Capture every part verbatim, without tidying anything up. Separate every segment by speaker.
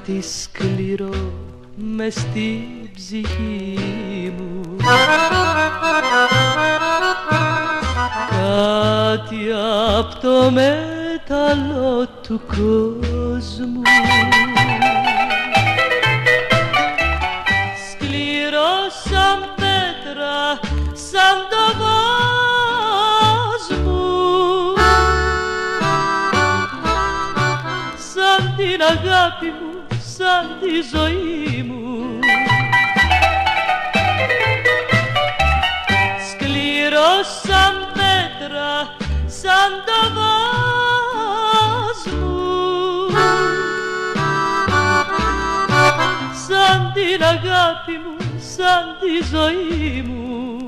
Speaker 1: κάτι σκληρό μες στην ψυχή μου, κάτι απ' το μέταλλο του κόσμου, σκληρό σαν πέτρα, σαν το βάς μου, σαν την αγάπη μου, σαν τη ζωή μου. Σκληρό σαν πέτρα, σαν το βάς μου, σαν την αγάπη μου, σαν τη ζωή μου.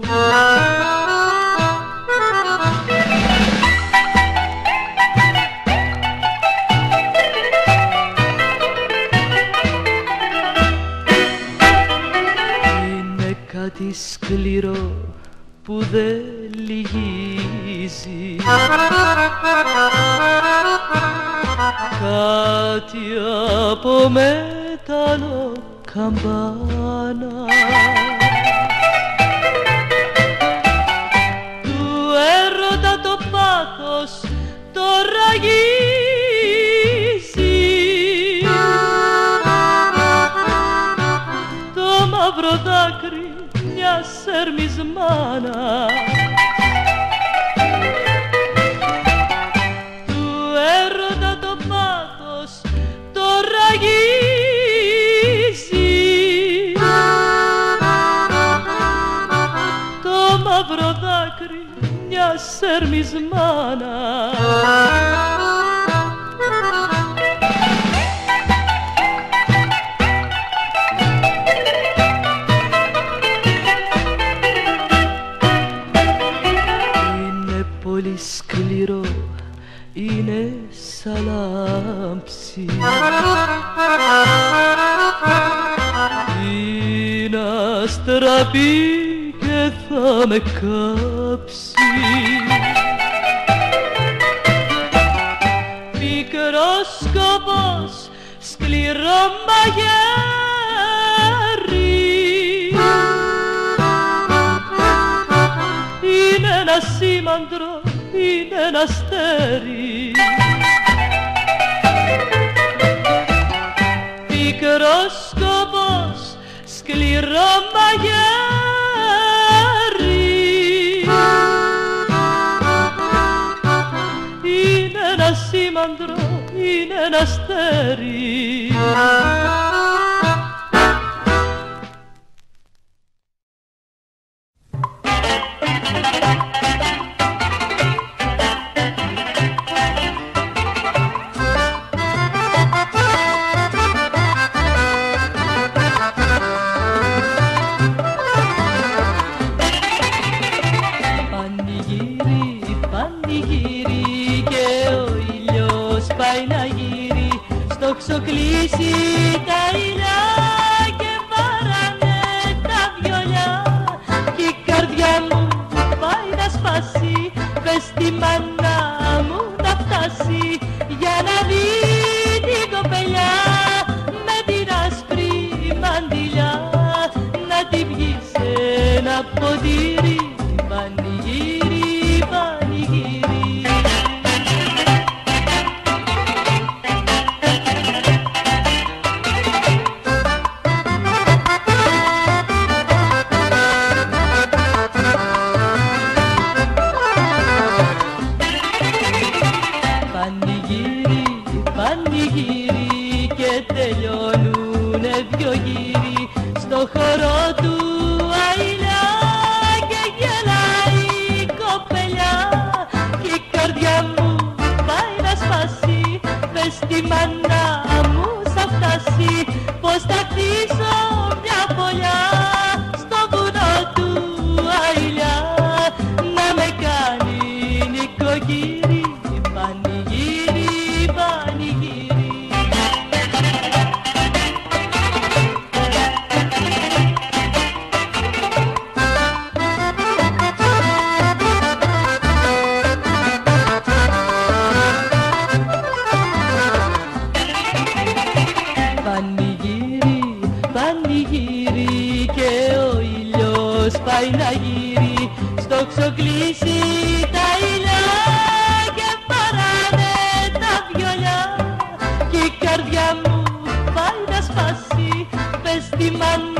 Speaker 1: Είναι κάτι σκληρό που δεν λυγίζει, κάτι από μέταλλο καμπάνα, του έρωτα το πάθος το ραγίζει, το μαύρο δάκρυ μια σερμισμάνα, του έρωτα το πάθος το ραγίζει, το μαύρο δάκρυ μια σερμισμάνα. Πολύ σκληρό, είναι σαν λάμψη, είναι αστραπή και θα με κάψει. Μικρός σκοπός, σκληρό μαγέρι, είναι ένα σήμαντρο, είναι ένα αστέρι. Πικρός σκοπός, σκληρό μαγέρι, είναι ένα σήμαντρο, είναι ένα αστέρι. Ξοκλήσει τα ήλια και βάρανε τα βιολιά κι η καρδιά μου πάει να σπάσει, πες τη μάνα μου να φτάσει για να δει την κοπελιά με την άσπρη μαντιλιά, να τη βγει σε ένα ποτήρι, πανηγύρι, πανηγύρι. Στο χώρο του αηλιά και γελάει η κοπελιά κι η καρδιά μου πάει να σπάσει, πες τη μάνα μου θα φτάσει πως θα χτίσω μια φωλιά στο βουνό του αηλιά να με κάνει νοικοκύρη, πανηγύρι, πανηγύρι. πάει να γύρει, στο ξοκλήσι τα ήλια και παράνε τα βιολιά κι η καρδιά μου πάει να σπάσει, πες τη μάνα